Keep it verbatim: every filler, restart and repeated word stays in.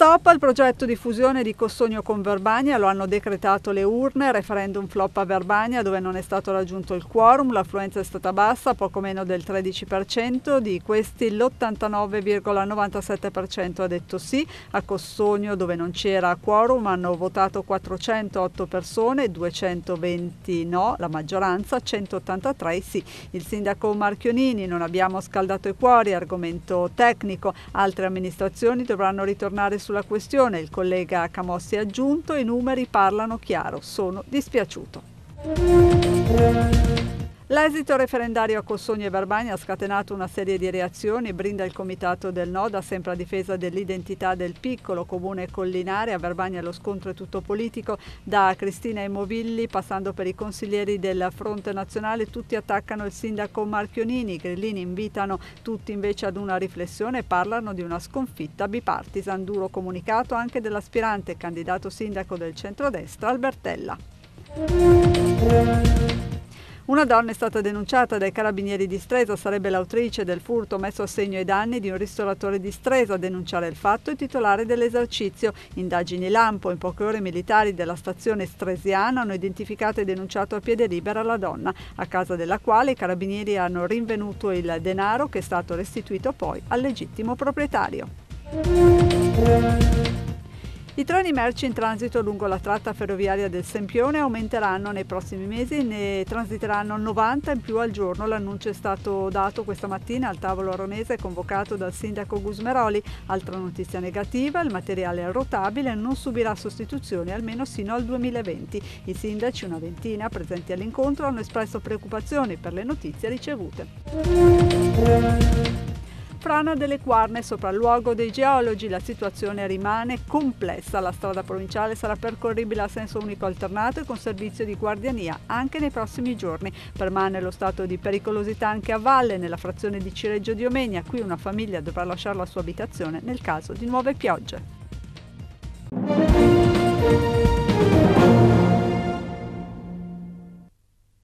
Stop al progetto di fusione di Cossogno con Verbania, lo hanno decretato le urne, referendum flop a Verbania dove non è stato raggiunto il quorum, l'affluenza è stata bassa, poco meno del tredici per cento, di questi l'ottantanove virgola novantasette per cento ha detto sì, a Cossogno dove non c'era quorum hanno votato quattrocentootto persone, duecentoventi no, la maggioranza, centottantatré sì. Il sindaco Marchionini: non abbiamo scaldato i cuori, argomento tecnico, altre amministrazioni dovranno ritornare sulla questione. Il collega Camossi ha aggiunto: i numeri parlano chiaro, sono dispiaciuto. L'esito referendario a Cossogno e Verbania ha scatenato una serie di reazioni. Brinda il comitato del no, da sempre a difesa dell'identità del piccolo comune collinare. A Verbania lo scontro è tutto politico, da Cristina Imovilli passando per i consiglieri del Fronte Nazionale, tutti attaccano il sindaco Marchionini. I grillini invitano tutti invece ad una riflessione e parlano di una sconfitta bipartisan. Duro comunicato anche dell'aspirante candidato sindaco del centrodestra Albertella. Una donna è stata denunciata dai carabinieri di Stresa, sarebbe l'autrice del furto messo a segno ai danni di un ristoratore di Stresa. A denunciare il fatto è il titolare dell'esercizio. Indagini lampo, in poche ore militari della stazione stresiana hanno identificato e denunciato a piede libera la donna, a casa della quale i carabinieri hanno rinvenuto il denaro che è stato restituito poi al legittimo proprietario. I treni merci in transito lungo la tratta ferroviaria del Sempione aumenteranno nei prossimi mesi, ne transiteranno novanta in più al giorno. L'annuncio è stato dato questa mattina al tavolo aronese convocato dal sindaco Gusmeroli. Altra notizia negativa: il materiale rotabile non subirà sostituzioni almeno sino al duemilaventi. I sindaci, una ventina presenti all'incontro, hanno espresso preoccupazioni per le notizie ricevute. Frana delle Quarne, sopralluogo dei geologi, la situazione rimane complessa. La strada provinciale sarà percorribile a senso unico alternato e con servizio di guardiania anche nei prossimi giorni. Permane lo stato di pericolosità anche a valle, nella frazione di Cireggio di Omegna. Qui una famiglia dovrà lasciare la sua abitazione nel caso di nuove piogge.